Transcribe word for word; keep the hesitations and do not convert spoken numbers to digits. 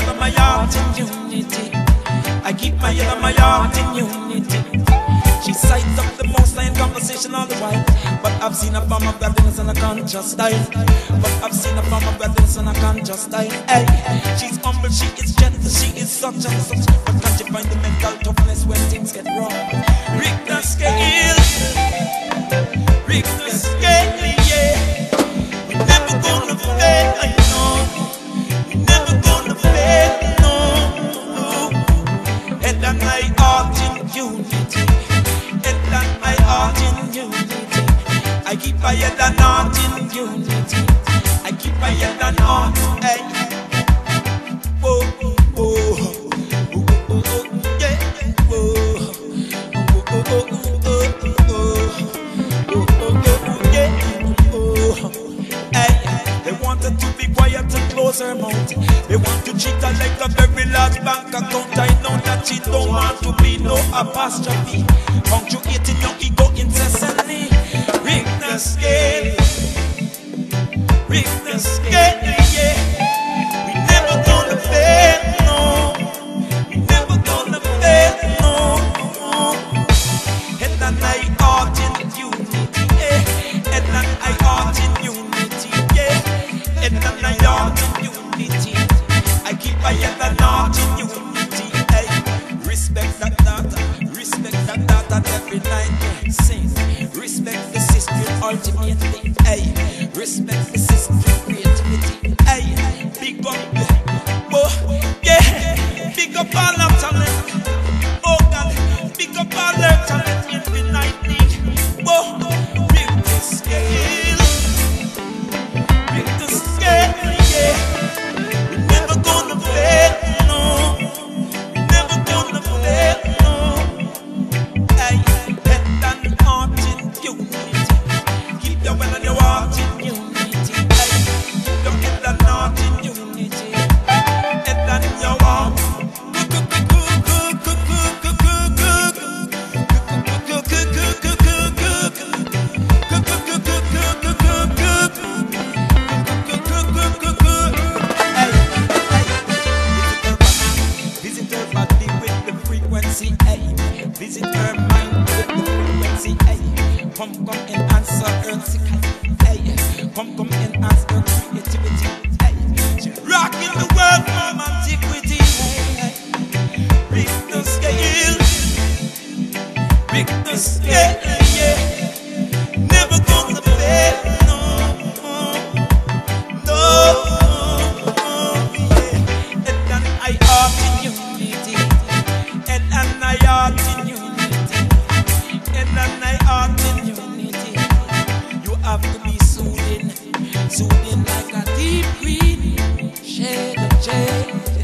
head of my heart in unity. I keep my head of my heart in unity. She sides up the most in conversation all the while. But I've seen a form of godliness and a conscious style. But I've seen a form of godliness and a conscious style. Hey, she's humble, she is gentle, she is such and such. But can't you find the mental toughness when things get wrong? Rig the scale, rig the scale, yeah. We're never gonna fail, I know. We're never gonna fail, no. Head and my heart in unity. I keep my head and heart in unity. I keep my head and heart, hey. Whoa, whoa, whoa, whoa, whoa, yeah. Whoa, whoa, whoa, whoa, whoa, whoa, yeah. Whoa, hey. They wanted to be quiet and close her mouth. They want to treat her like a very large bank account. I know that she don't want to be no apostrophe. Punctuating your ego incessantly. Rig the scale, rig the scale, yeah. We never gonna fail, no. We never gonna fail, no. Head and eye heart in unity, yeah. Head and eye heart in unity, yeah. Head and eye heart in unity. I keep my head and heart in unity, hey. Respect that data, respect that data every night, sing. Respect the system ultimately, hey. Respect the system creativity, hey. Big up, oh, yeah. Big up all our talent, oh God. Big up all our talent infinitely, oh. Rig the scale, rig the scale, yeah. We're never gonna fail, no. We're never gonna fail, no. Hey, head and heart in unity. Keep your well and your heart in unity. Hey, keep your head and heart in unity. Head and your heart. Visit her body with the frequency, hey. Visit her mind with the frequency, hey. Come, come and answer her sickness, hey. Come, come and answer her creativity, hey. She rocking the world from antiquity, hey. Rig the scale, rig the scale, yeah. Never gonna fail, no, no, yeah. Head and eye heart in unity. Head and eye heart in unity. Head and eye heart in unity. You have to be soothing, soothing like a deep green shade of jade.